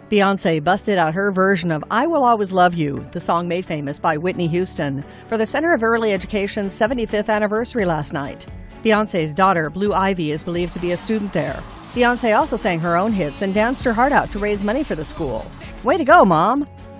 Beyonce busted out her version of I Will Always Love You, the song made famous by Whitney Houston, for the Center of Early Education's 75th anniversary last night. Beyonce's daughter, Blue Ivy, is believed to be a student there. Beyonce also sang her own hits and danced her heart out to raise money for the school. Way to go, Mom!